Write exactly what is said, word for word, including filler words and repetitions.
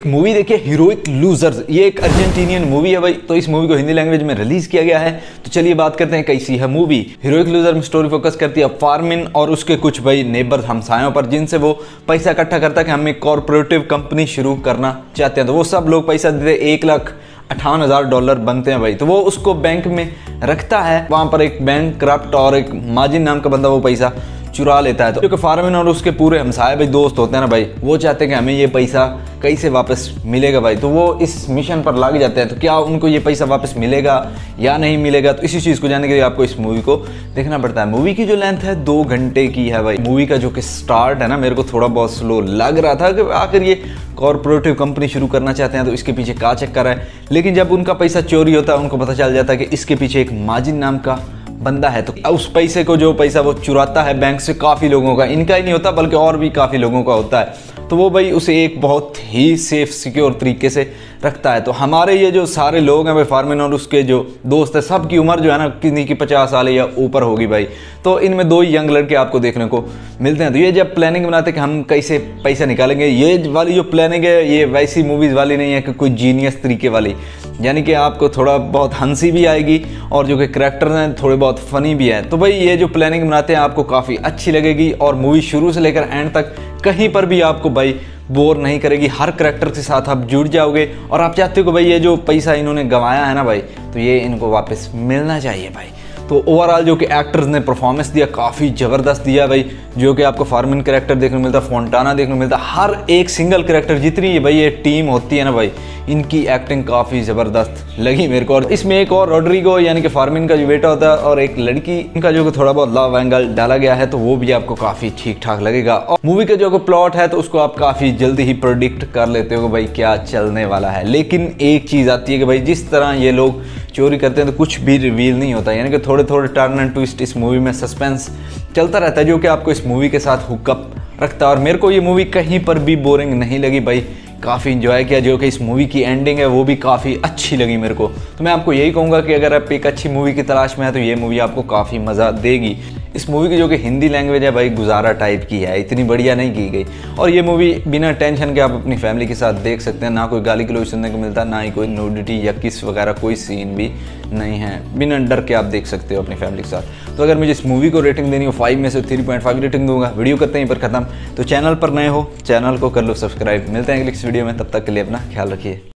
Movie देखिए heroic losers. ये एक अर्जेंटीनियन मूवी है भाई। तो इस मूवी को हिंदी लैंग्वेज में रिलीज किया गया है। तो चलिए बात करते हैं कैसी है मूवी। हीरोइक लूजर में स्टोरी फोकस करती है फार्मिन और उसके कुछ भाई नेबर हमसायों पर, जिनसे वो पैसा इकट्ठा करता है कि हम एक कॉर्पोरेटिव कंपनी शुरू करना चाहते हैं। तो वो सब लोग पैसा देते हैं, एक लाख अट्ठावन हज़ार डॉलर बनते हैं भाई। तो वो उसको बैंक में रखता है। वहाँ पर एक बैंक करप्ट और एक माजिन नाम का बंदा वो पैसा चुरा लेता है। तो क्योंकि फार्मिन और उसके पूरे हमसाए भाई दोस्त होते हैं ना भाई, वो चाहते हैं कि हमें ये पैसा कैसे वापस मिलेगा भाई। तो वो इस मिशन पर लग जाते हैं। तो क्या उनको ये पैसा वापस मिलेगा या नहीं मिलेगा, तो इसी चीज़ को जानने के लिए आपको इस मूवी को देखना पड़ता है। मूवी की जो लेंथ है दो घंटे की है भाई। मूवी का जो कि स्टार्ट है ना, मेरे को थोड़ा बहुत स्लो लग रहा था कि आखिर ये कॉर्पोरेटिव कंपनी शुरू करना चाहते हैं तो इसके पीछे क्या चक्कर है। लेकिन जब उनका पैसा चोरी होता है, उनको पता चल जाता है कि इसके पीछे एक माजिन नाम का बंदा है। तो उस पैसे को, जो पैसा वो चुराता है बैंक से, काफ़ी लोगों का, इनका ही नहीं होता बल्कि और भी काफ़ी लोगों का होता है। तो वो भाई उसे एक बहुत ही सेफ सिक्योर तरीके से रखता है। तो हमारे ये जो सारे लोग हैं भाई, फार्मिन और उसके जो दोस्त है, सब की उम्र जो है ना किसी की पचास साल या ऊपर होगी भाई। तो इनमें दो यंग लड़के आपको देखने को मिलते हैं। तो ये जब प्लानिंग बनाते हैं कि हम कैसे पैसा निकालेंगे, ये वाली जो प्लानिंग है ये वैसी मूवीज़ वाली नहीं है कि कोई जीनियस तरीके वाली, यानी कि आपको थोड़ा बहुत हंसी भी आएगी और जो कि करैक्टर हैं थोड़े बहुत फनी भी है। तो भाई ये जो प्लानिंग बनाते हैं आपको काफ़ी अच्छी लगेगी और मूवी शुरू से लेकर एंड तक कहीं पर भी आपको भाई बोर नहीं करेगी। हर करैक्टर के साथ आप जुड़ जाओगे और आप चाहते हो कि भाई ये जो पैसा इन्होंने गंवाया है ना भाई, तो ये इनको वापस मिलना चाहिए भाई। तो ओवरऑल जो कि एक्टर्स ने परफॉर्मेंस दिया काफ़ी ज़बरदस्त दिया भाई। जो कि आपको फार्मिन कैरेक्टर देखने को मिलता है, फोंटाना देखने को मिलता है, हर एक सिंगल कैरेक्टर, जितनी ये भाई ये टीम होती है ना भाई, इनकी एक्टिंग काफ़ी ज़बरदस्त लगी मेरे को। और इसमें एक और रोड्रिगो यानी कि फार्मिन का जो बेटा होता है और एक लड़की, इनका जो थोड़ा बहुत लव एंगल डाला गया है, तो वो भी आपको काफ़ी ठीक ठाक लगेगा। और मूवी का जो प्लॉट है तो उसको आप काफ़ी जल्दी ही प्रोडिक्ट कर लेते हो कि भाई क्या चलने वाला है। लेकिन एक चीज़ आती है कि भाई जिस तरह ये लोग चोरी करते हैं तो कुछ भी रिवील नहीं होता, यानी कि थोड़े थोड़े टर्न एंड ट्विस्ट इस मूवी में सस्पेंस चलता रहता है, जो कि आपको इस मूवी के साथ हुकअप रखता है। और मेरे को ये मूवी कहीं पर भी बोरिंग नहीं लगी भाई, काफ़ी इंजॉय किया। जो कि इस मूवी की एंडिंग है वो भी काफ़ी अच्छी लगी मेरे को। तो मैं आपको यही कहूँगा कि अगर आप एक अच्छी मूवी की तलाश में है तो ये मूवी आपको काफ़ी मज़ा देगी। इस मूवी की जो कि हिंदी लैंग्वेज है भाई गुजारा टाइप की है, इतनी बढ़िया नहीं की गई। और ये मूवी बिना टेंशन के आप अपनी फैमिली के साथ देख सकते हैं। ना कोई गाली गलौज सुनने को मिलता, ना ही कोई न्यूडिटी या किस वगैरह कोई सीन भी नहीं है। बिना डर के आप देख सकते हो अपनी फैमिली के साथ। तो अगर मुझे इस मूवी को रेटिंग देनी हो फाइव में से थ्री पॉइंट फाइव रेटिंग दूंगा। वीडियो करते हैं यहीं पर खत्म। तो चैनल पर नए हो चैनल को कर लो सब्सक्राइब। मिलते हैं अगली इस वीडियो में, तब तक के लिए अपना ख्याल रखिए।